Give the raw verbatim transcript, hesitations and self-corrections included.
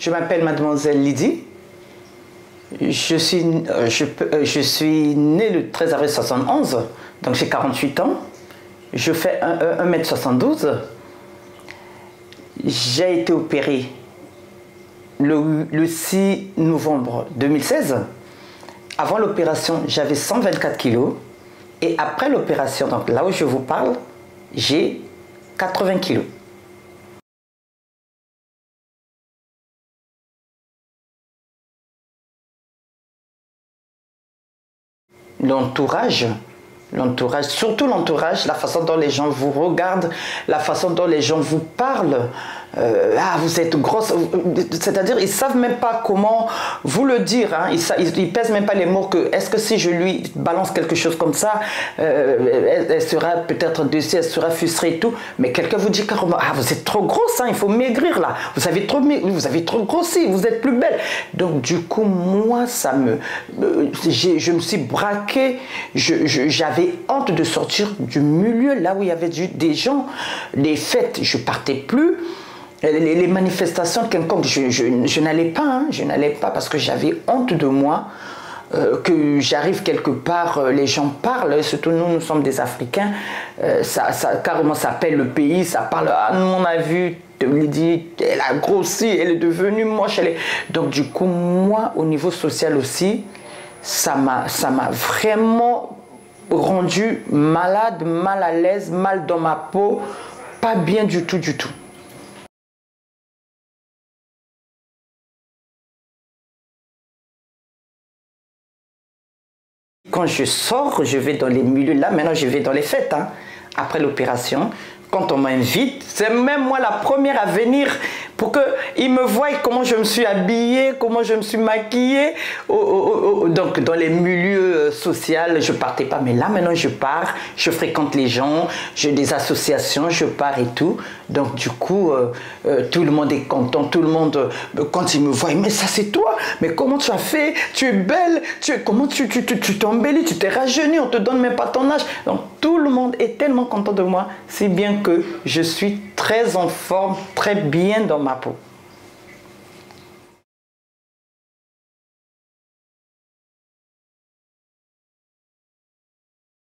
Je m'appelle Mademoiselle Lydie. Je suis, euh, je, euh, je suis née le treize avril soixante-onze, donc j'ai quarante-huit ans. Je fais un mètre soixante-douze. J'ai été opérée le, le six novembre deux mille seize. Avant l'opération, j'avais cent vingt-quatre kilos. Et après l'opération, donc là où je vous parle, j'ai quatre-vingts kilos. L'entourage, l'entourage, surtout l'entourage, la façon dont les gens vous regardent, la façon dont les gens vous parlent. Euh, ah, vous êtes grosse, c'est-à-dire ils savent même pas comment vous le dire, hein. ils, ils, ils pèsent même pas les mots que est-ce que si je lui balance quelque chose comme ça, euh, elle, elle sera peut-être dessus, elle sera frustrée et tout, mais quelqu'un vous dit carrément, ah vous êtes trop grosse, hein, il faut maigrir là, vous avez trop, vous avez trop grossi, vous êtes plus belle. Donc du coup moi ça me, euh, je me suis braquée, j'avais honte de sortir du milieu là où il y avait du, des gens, les fêtes, je partais plus. Les, les manifestations quelconques, je, je, je n'allais pas, hein, je n'allais pas parce que j'avais honte de moi, euh, que j'arrive quelque part, euh, les gens parlent, surtout nous, nous sommes des Africains, euh, ça, ça carrément s'appelle le pays, ça parle, ah, nous on a vu, Lydie, elle a grossi, elle est devenue moche, elle est... Donc du coup, moi, au niveau social aussi, ça m'a ça m'a vraiment rendu malade, mal à l'aise, mal dans ma peau, pas bien du tout, du tout. Quand je sors, je vais dans les milieux, là maintenant je vais dans les fêtes, hein, après l'opération. Quand on m'invite, c'est même moi la première à venir pour qu'ils me voient comment je me suis habillée, comment je me suis maquillée. Oh, oh, oh, donc dans les milieux sociaux, je ne partais pas. Mais là maintenant je pars, je fréquente les gens, j'ai des associations, je pars et tout. Donc du coup, euh, euh, tout le monde est content, tout le monde, euh, quand ils me voient, mais ça c'est toi, mais comment tu as fait, tu es belle, tu es, comment tu t'embellis, tu, tu, tu, tu t'es rajeunie, on ne te donne même pas ton âge. Donc tout le monde est tellement content de moi, si bien que je suis très en forme, très bien dans ma peau.